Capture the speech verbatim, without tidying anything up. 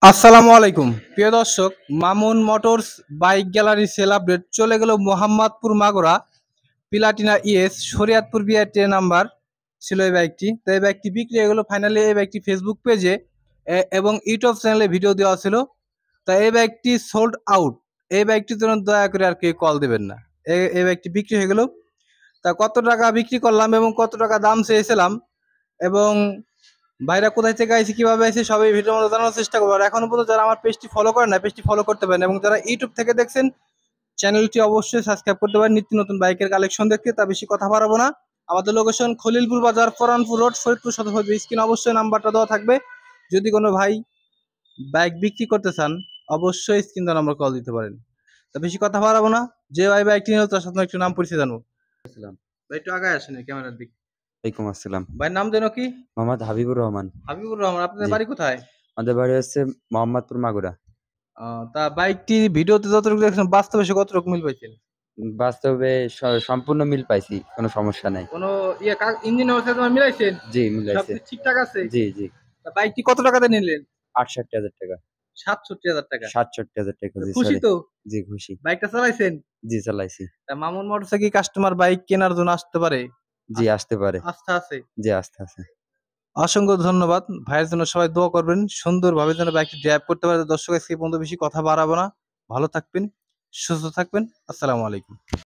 আসসালামু আলাইকুম প্রিয় দর্শক, Mamun motors bike gallery sale update চলে গেল Mohammadpur Magura Platina ES Shariatpur BRT number ছিল এই বাইকটি। তো এই বাইকটি বিক্রি হয়ে গেল ফাইনালি। এই বাইকটি ফেসবুক পেজে এবং ইউটিউব চ্যানেলে ভিডিও দেওয়া ছিল। তো এই বাইকটি সোল্ড আউট। এই বাইকটির জন্য দয়া করে আর কেউ কল দেবেন না। এই বাইকটি বিক্রি হয়ে গেল। তা কত টাকা বিক্রি করলাম এবং কত টাকা দাম চেয়েছিলাম এবং ভাইরা কোথায় থেকে আইছে কিভাবে আইছে সবই ভিডিওর মধ্যে জানার চেষ্টা করবো। আর এখনো পর্যন্ত যারা আমার পেজটি ফলো করেন না, পেজটি ফলো করতে পারেন এবং যারা ইউটিউব থেকে দেখছেন চ্যানেলটি অবশ্যই সাবস্ক্রাইব করতে পারেন নিত্য নতুন বাইকের কালেকশন দেখতে। তা বেশি কথা বাড়াবো না। আমাদের লোকেশন খলিলপুর বাজার, ফরানপুর রোড, ফরিদপুর সদর। স্ক্রিন অবশ্যই নাম্বারটা দেওয়া থাকবে। যদি কোনো ভাই বাইক বিক্রি করতে চান অবশ্যই স্ক্রিন দেওয়া নাম্বার কল দিতে পারেন। তা বেশি কথা বাড়াবো না। যে ভাই বাইকটি নিল তার সাথে একটু নাম পরিচয় জানবো। ভাই একটু আগে আসেন ক্যামেরার দিকে। ওয়ালাইকুম আসসালাম। ভাই নাম যেন কি? মোহাম্মদ হাবিবুর রহমান। হাবিবুর রহমান। আপনাদের জি। বাড়ি কোথায়? আমাদের বাড়ি হচ্ছে মোহাম্মদপুর মাগুরা। আহ, তা বাইকটি ভিডিওতে যতটুকু দেখছেন বাস্তবে সে কতটুকু মিল পাইছেন? বাস্তবে স- সম্পূর্ণ মিল পাইছি, কোনো সমস্যা নাই। কোনো ইয়ে ইঞ্জিন অবস্থা তোমার মিলাইছেন? জি মিলাইছে। সবকিছু ঠিকঠাক আছে? জি জি। তা বাইকটি কত টাকাতে নিলেন? আটষট্টি হাজার টাকা। সাতষট্টি হাজার টাকা। সাতষট্টি হাজার টাকা। জি খুশি সরি। তো? জি খুশি। বাইকটা চালাইছেন? জি চালাইছি। তা মামুন মোটরসে কি কাস্টমার বাইক কেনার জন্য আসতে পারে? জি আসতে পারে। আস্থা আছে? জি আস্থা আছে। অসংখ্য ধন্যবাদ। ভাইয়ের জন্য সবাই দোয়া করবেন সুন্দরভাবে যেন বাইকটি ড্রাইভ করতে পারে। দর্শক আজকে এই পর্যন্ত বেশি কথা বাড়াবো না। ভালো থাকবেন, সুস্থ থাকবেন। আসসালামু আলাইকুম।